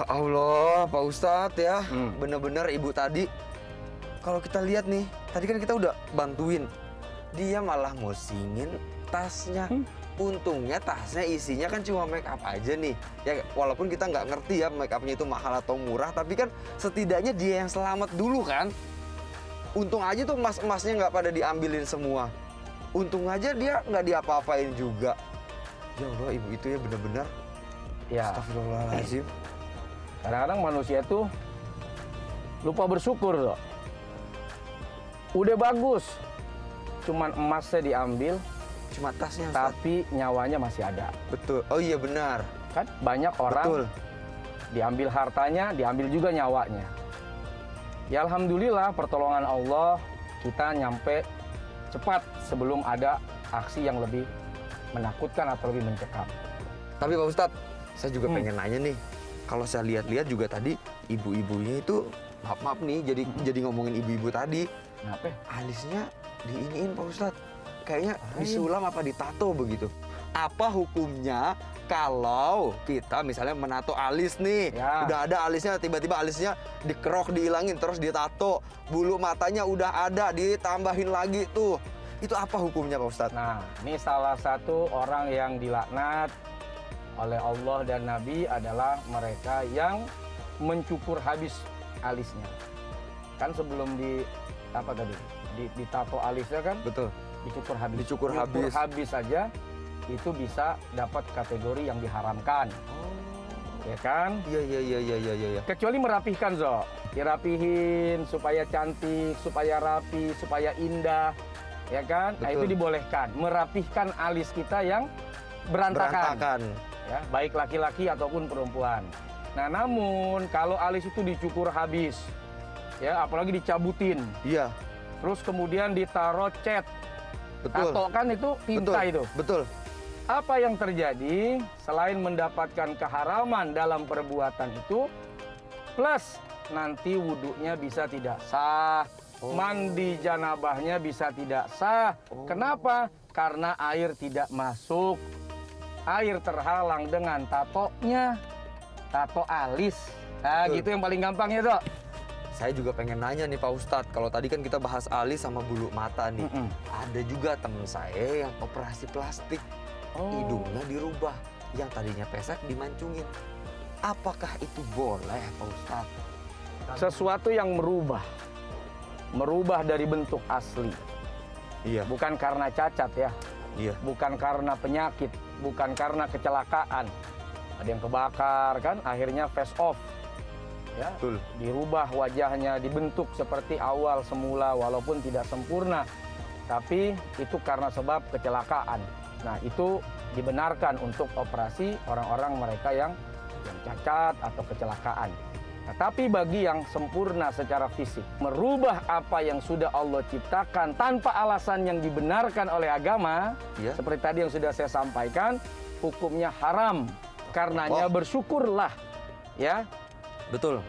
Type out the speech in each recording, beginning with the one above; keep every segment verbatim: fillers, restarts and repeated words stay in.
Allah, Pak Ustadz ya, Hmm. bener-bener ibu tadi. Kalau kita lihat nih, tadi kan kita udah bantuin. Dia malah ngosingin tasnya. Hmm. Untungnya tasnya isinya kan cuma make up aja nih. Ya walaupun kita nggak ngerti ya make upnya itu mahal atau murah, tapi kan setidaknya dia yang selamat dulu kan. Untung aja tuh emas-emasnya nggak pada diambilin semua. Untung aja dia nggak diapa-apain juga. Ya Allah, ibu itu ya bener-bener. Ya, Astagfirullahaladzim. kadang-kadang manusia tuh lupa bersyukur loh. Udah bagus, cuman emasnya diambil, Cuma tasnya, Ustaz. tapi nyawanya masih ada. Betul. Oh iya benar. Kan banyak orang Betul. diambil hartanya, diambil juga nyawanya. Ya alhamdulillah pertolongan Allah kita nyampe cepat sebelum ada aksi yang lebih menakutkan atau lebih mencekam. Tapi Pak Ustadz, saya juga Hmm. pengen nanya nih. Kalau saya lihat-lihat juga tadi ibu-ibunya itu maaf-maaf nih, jadi Hmm. jadi ngomongin ibu-ibu tadi, Kenapa? alisnya diiniin Pak Ustadz. Kayaknya Ah, iya. disulam apa ditato begitu. Apa hukumnya kalau kita misalnya menato alis nih, Ya. udah ada alisnya, tiba-tiba alisnya dikerok, dihilangin, terus ditato, bulu matanya udah ada, ditambahin lagi tuh. Itu apa hukumnya Pak Ustadz? Nah, ini salah satu orang yang dilaknat oleh Allah dan Nabi adalah mereka yang mencukur habis alisnya. Kan sebelum di apa tadi? Di, ditato alisnya kan Betul. dicukur habis. Dicukur Cukur habis. habis saja itu bisa dapat kategori yang diharamkan, Oh. ya kan? Iya, iya, iya, iya, iya, iya. Kecuali merapihkan, Zo. Dirapihin supaya cantik, supaya rapi, supaya indah, ya kan? Nah, itu Betul. dibolehkan. Merapihkan alis kita yang berantakan, Berantakan. ya, baik laki-laki ataupun perempuan. Nah, namun kalau alis itu dicukur habis, ya, apalagi dicabutin, Iya, terus kemudian ditaruh cat, betul. tato kan itu tinta betul. itu. Betul. Apa yang terjadi selain mendapatkan keharaman dalam perbuatan itu, plus nanti wudhunya bisa tidak sah, Oh. mandi janabahnya bisa tidak sah. Oh. Kenapa? Karena air tidak masuk. Air terhalang dengan tatonya, tato alis. Nah, Betul. gitu yang paling gampang ya, Dok. Saya juga pengen nanya nih Pak Ustadz, kalau tadi kan kita bahas alis sama bulu mata nih. Mm-mm. Ada juga temen saya yang operasi plastik, Oh. hidungnya dirubah, yang tadinya pesek dimancungin. Apakah itu boleh Pak Ustadz? Sesuatu yang merubah, merubah dari bentuk asli, Iya, bukan karena cacat ya. iya. Bukan karena penyakit, bukan karena kecelakaan. Ada yang kebakar kan, akhirnya face off. Ya, Betul. dirubah wajahnya, dibentuk seperti awal semula walaupun tidak sempurna. Tapi itu karena sebab kecelakaan. Nah, itu dibenarkan untuk operasi orang-orang mereka yang yang cacat atau kecelakaan. Nah, tapi bagi yang sempurna secara fisik, merubah apa yang sudah Allah ciptakan tanpa alasan yang dibenarkan oleh agama, Iya. seperti tadi yang sudah saya sampaikan, hukumnya haram. Karenanya Oh. bersyukurlah, ya. Betul.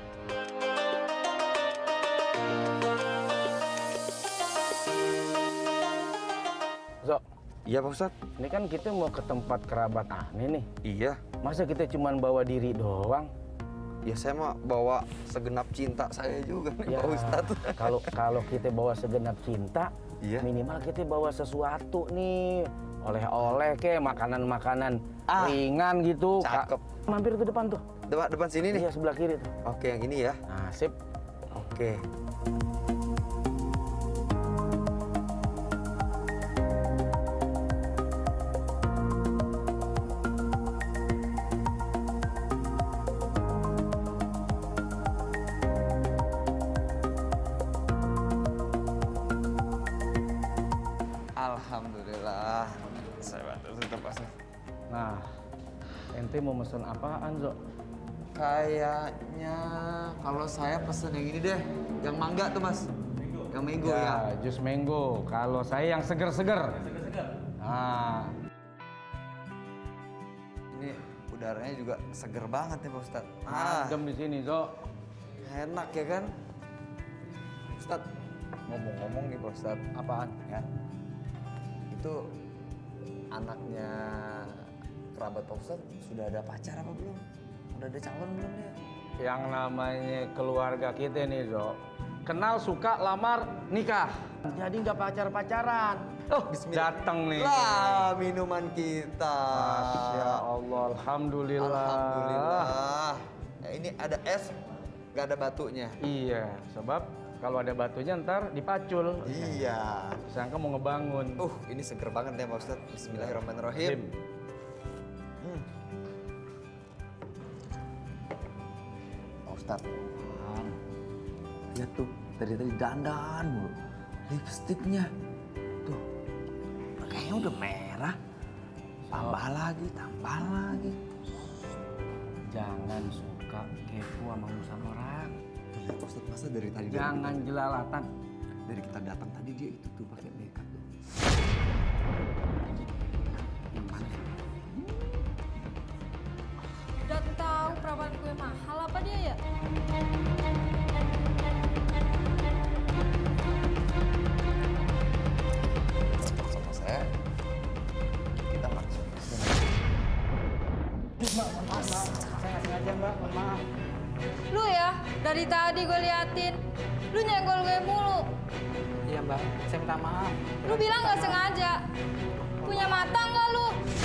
So, Iya Pak Ustadz. ini kan kita mau ke tempat kerabat aneh nih. Iya. Masa kita cuma bawa diri doang? Ya saya mah bawa segenap cinta saya juga nih Ya, Pak Ustadz. kalau kalau kita bawa segenap cinta, Iya. minimal kita bawa sesuatu nih, oleh-oleh ke makanan-makanan Ah, ringan gitu. Ka- cakep. Mampir tuh depan tuh. Depan, depan sini nih. Iya, sebelah kiri tuh. Oke, yang ini ya. Nah, sip. Oke. Alhamdulillah. Saya bantu tutup Mas. Nah, ente mau mesen apaan, Zo? Kayaknya kalau saya pesen yang ini deh, yang mangga tuh Mas. Yang mango ya. Ya, jus mango. Kalau saya yang seger-seger. Seger-seger. Nah, Ini udaranya juga seger banget nih Pak Ustadz. Ah, adem di sini, Zo. enak ya kan? Ustadz, ngomong-ngomong nih Pak Ustadz, Apaan? ya. Itu anaknya kerabat Pak Ustadz sudah ada pacar apa belum? Udah ada calon belum ya? Yang namanya keluarga kita nih, Dok. Kenal, suka, lamar, nikah. Jadi nggak pacar-pacaran. Oh, datang nih. Lah, minuman kita. Masya Allah, alhamdulillah. Alhamdulillah. Ya, ini ada es, nggak ada batunya. Iya, sebab kalau ada batunya ntar dipacul. Iya. Sangka mau ngebangun. Uh, ini seger banget ya Pak Ustadz. Bismillahirrahmanirrahim. Hmm. Pak Ustadz, lihat tuh, dari tadi dandan mulu. Lipstiknya, tuh, kayaknya udah merah. Tambah lagi, tambah lagi. Jangan suka kepo sama urusan orang. Lihat Pak Ustadz, masa dari tadi Jangan dari, jelalatan. dari kita datang tadi dia itu tuh pakai makeup tuh. Udah tahu perawan gue mahal apa dia ya? Sama saya, kita langsung. Mbak, mohon maaf, Mbak. Saya nggak sengaja, Mbak. Mohon maaf. Lu ya, dari tadi gue liatin, lu nyenggol gue mulu. Iya, Mbak. Saya minta maaf. Lu bilang nggak sengaja. Punya mata nggak lu?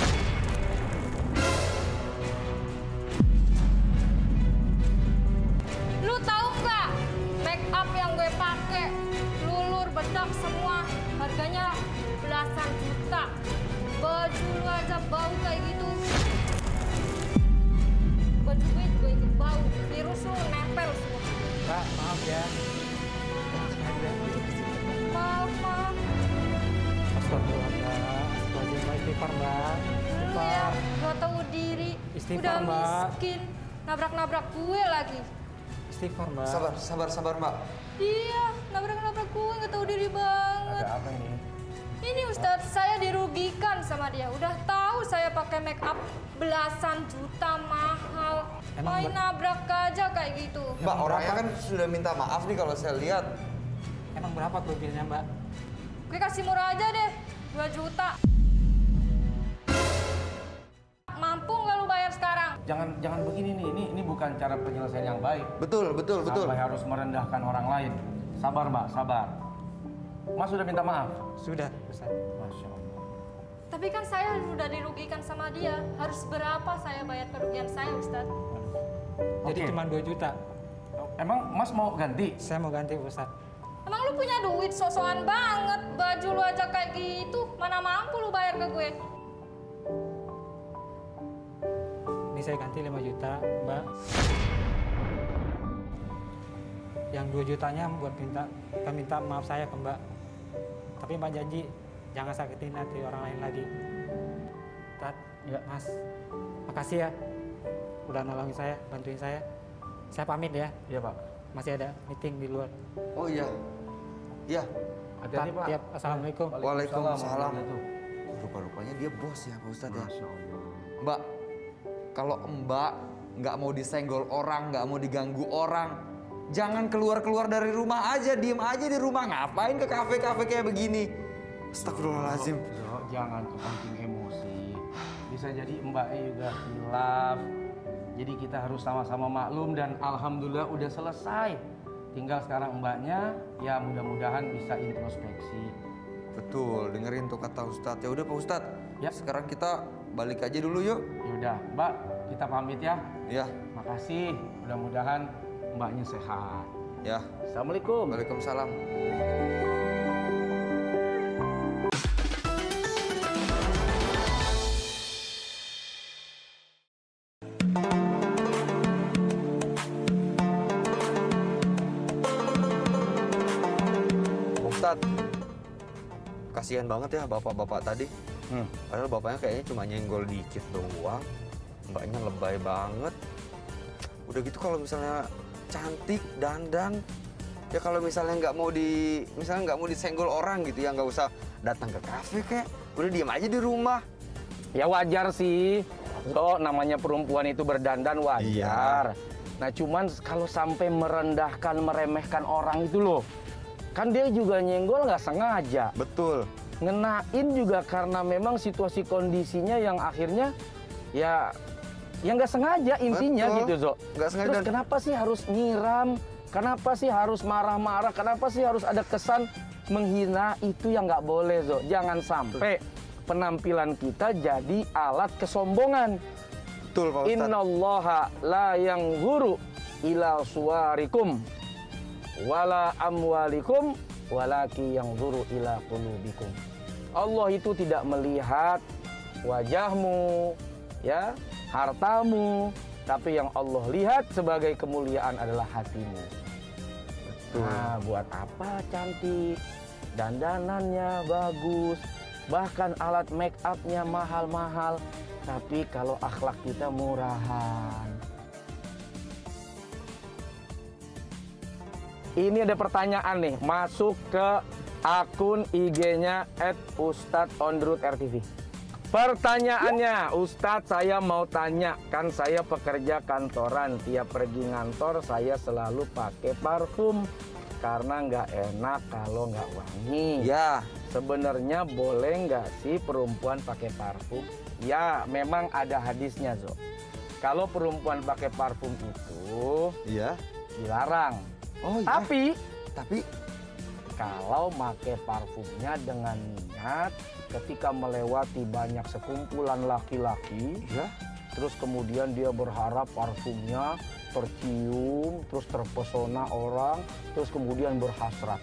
Lu tahu nggak make up yang gue pakai, lulur, bedak semua, harganya belasan juta. Baju lu aja bau kayak gitu. Baju gue juga ikut bau, virus lu nempel semua. Mbak, maaf ya. Nggak sengaja. Maaf, maaf. Astagfirullah, Mbak. Astagfirullah, Mbak. Istighfar, Mbak. Lu ya, gak tahu diri. Istighfar, Udah Mbak. miskin, nabrak-nabrak gue lagi. Istighfar, Mbak. Sabar, sabar, sabar Mbak. Iya, nabrak-nabrak gue gak tahu diri banget. Ada apa ini? Ini Ustadz, saya dirugikan sama dia. Udah tahu saya pakai make up belasan juta mahal. Emang Main ber- nabrak aja kayak gitu. Mbak, orangnya kan sudah minta maaf nih kalau saya lihat. Emang berapa kerugiannya, Mbak? Gue kasih murah aja deh, dua juta. Mampu nggak lu bayar sekarang? Jangan jangan begini nih. Ini ini bukan cara penyelesaian yang baik. Betul, betul, betul. Sampai harus merendahkan orang lain. Sabar, Mbak, sabar. Mas sudah minta maaf. Sudah, Ustaz. Masya Allah. Tapi kan saya sudah dirugikan sama dia. Harus berapa saya bayar kerugian saya, Ustadz? Jadi Oke. cuma dua juta. Emang Mas mau ganti? Saya mau ganti, Ustaz. Emang lu punya duit sok-sokan banget. Baju lu aja kayak gitu. Mana mampu lu bayar ke gue? Ini saya ganti lima juta, Mbak. Yang dua jutanya buat minta minta maaf saya ke Mbak. Tapi Mbak janji jangan sakitin hati orang lain lagi. Tat, Ya. Mas, makasih ya udah nolongin saya, bantuin saya. Saya pamit ya, Iya, Pak. masih ada meeting di luar. Oh iya. Iya. Hati-hati, Pak. Tiap, assalamualaikum. Waalaikumsalam. warahmatullahi Rupa-rupanya dia bos ya Pak Ustadz ya. wabarakatuh. Masya Allah. Mbak, kalau Mbak nggak mau disenggol orang, nggak mau diganggu orang, jangan keluar-keluar dari rumah aja, diem aja di rumah. Ngapain ke kafe-kafe kayak begini? Astagfirullahaladzim. Zo, jangan kepancing emosi. Bisa jadi mbaknya juga hilaf. Jadi kita harus sama-sama maklum dan alhamdulillah udah selesai. Tinggal sekarang mbaknya ya mudah-mudahan bisa introspeksi. Betul, dengerin tuh kata Ustadz. Ya udah Pak Ustadz, Ya. sekarang kita balik aja dulu yuk. Yaudah, Mbak, kita pamit ya. Ya, Makasih. Mudah-mudahan mbaknya sehat. ya. Assalamualaikum. Waalaikumsalam. Ustadz, kasihan banget ya bapak-bapak tadi. Hmm. Padahal bapaknya kayaknya cuma nyenggol dikit doang. Mbaknya lebay banget. Udah gitu kalau misalnya cantik, dandan, ya kalau misalnya nggak mau di, misalnya nggak mau disenggol orang gitu ya, nggak usah datang ke kafe kayak, udah diam aja di rumah. Ya wajar sih. So, namanya perempuan itu berdandan wajar. Nah, cuman kalau sampai merendahkan, meremehkan orang itu loh. Kan dia juga nyenggol nggak sengaja. Betul. Ngenain juga karena memang situasi kondisinya yang akhirnya ya Ya nggak sengaja intinya Betul. gitu, Zo. Nggak sengaja. Terus kenapa sih harus nyiram? Kenapa sih harus marah-marah? Kenapa sih harus ada kesan menghina? Itu yang nggak boleh, Zo. Jangan sampai penampilan kita jadi alat kesombongan. Betul, Pak Ustadz. Innallaha la yanzuru ila suwarikum wala amwalikum walaki yanzuru ila qulubikum. Allah itu tidak melihat wajahmu, ya, hartamu, tapi yang Allah lihat sebagai kemuliaan adalah hatimu. Betul. Nah, buat apa cantik, dandanannya bagus, bahkan alat make up-nya mahal-mahal, tapi kalau akhlak kita murahan. Ini ada pertanyaan nih, masuk ke akun I G-nya et ustadz on the road R T V. Pertanyaannya, Ustadz saya mau tanya, kan saya pekerja kantoran, tiap pergi ngantor saya selalu pakai parfum karena nggak enak kalau nggak wangi. Ya, Sebenarnya boleh nggak sih perempuan pakai parfum? Ya, memang ada hadisnya, Zo. Kalau perempuan pakai parfum itu iya. dilarang. Oh iya. Tapi Tapi kalau pakai parfumnya dengan niat ketika melewati banyak sekumpulan laki-laki, ya, terus kemudian dia berharap parfumnya tercium, terus terpesona orang, terus kemudian berhasrat.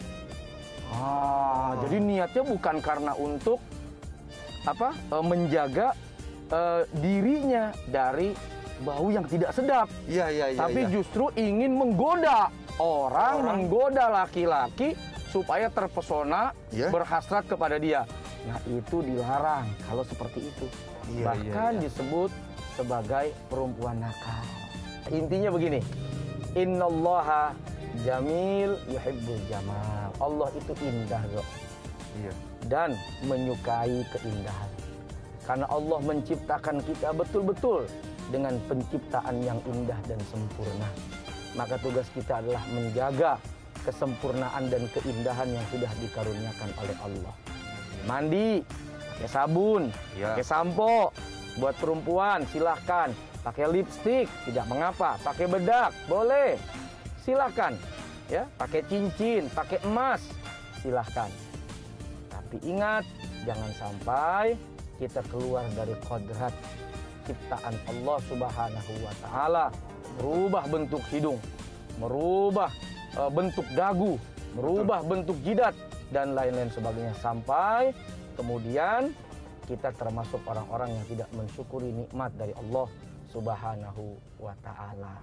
Ah, Oh. jadi niatnya bukan karena untuk apa? e, menjaga e, dirinya dari bau yang tidak sedap, iya iya iya. tapi iya. justru ingin menggoda orang, Orang. menggoda laki-laki supaya terpesona, Iya. berhasrat kepada dia. Nah, itu dilarang kalau seperti itu. Iya, Bahkan iya, iya. disebut sebagai perempuan nakal. Intinya begini, innallaha jamil yuhibbul jamal. Allah itu indah, Zo, Iya. dan menyukai keindahan. Karena Allah menciptakan kita betul-betul dengan penciptaan yang indah dan sempurna. Maka tugas kita adalah menjaga kesempurnaan dan keindahan yang sudah dikaruniakan oleh Allah. Mandi, pakai sabun, Ya. pakai sampo. Buat perempuan silahkan. Pakai lipstik, tidak mengapa. Pakai bedak, boleh. Silahkan. Ya, pakai cincin, pakai emas, silahkan. Tapi ingat, jangan sampai kita keluar dari kodrat ciptaan Allah Subhanahu wa Ta'ala, merubah bentuk hidung, merubah uh, bentuk dagu, merubah bentuk jidat, dan lain-lain sebagainya, sampai kemudian kita termasuk orang-orang yang tidak mensyukuri nikmat dari Allah Subhanahu wa Ta'ala.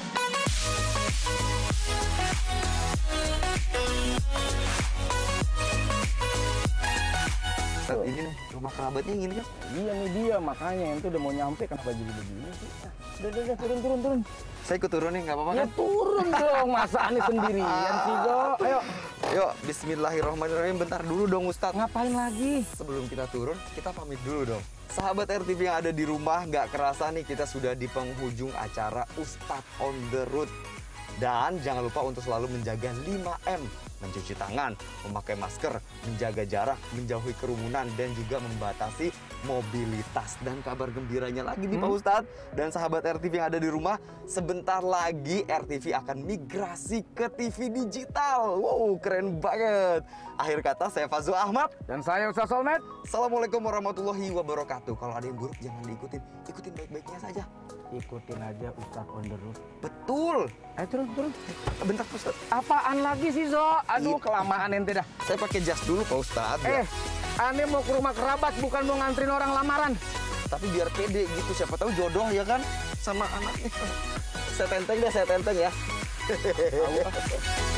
Ustadz, ini nih rumah kerabatnya yang ini kan? Iya nih dia, makanya itu udah mau nyampe, kenapa jadi begini sih? Udah, udah, udah, turun, turun, turun. Saya ikut turun nih, nggak apa-apa Ya kan? turun dong, masa aneh sendirian sih, Zo. Ayo, Yuk, bismillahirrahmanirrahim. Bentar dulu dong Ustadz. ngapain lagi? Sebelum kita turun, kita pamit dulu dong. Sahabat R T V yang ada di rumah, nggak kerasa nih kita sudah di penghujung acara Ustadz on the Road. Dan jangan lupa untuk selalu menjaga lima M. Mencuci tangan, memakai masker, menjaga jarak, menjauhi kerumunan, dan juga membatasi mobilitas. Dan kabar gembiranya lagi nih Hmm? Pak Ustadz dan sahabat R T V yang ada di rumah, sebentar lagi R T V akan migrasi ke T V digital. Wow, keren banget. Akhir kata, saya Fazul Ahmad. Dan saya Ustaz Solmed. Assalamualaikum warahmatullahi wabarakatuh. Kalau ada yang buruk jangan diikutin, ikutin baik-baiknya saja. Ikutin aja Ustadz on the road. Betul. Ayo turun, turun. Bentar Pak Ustadz, Apaan lagi sih, Zo? Aduh, Iya. kelamaan ente dah. saya pakai jas dulu Pak Ustadz. Eh, aneh mau ke rumah kerabat, bukan mau nganterin orang lamaran. Tapi biar pede gitu, siapa tahu jodoh ya kan sama anaknya. Saya tenteng deh, saya tenteng ya. Tahu ah.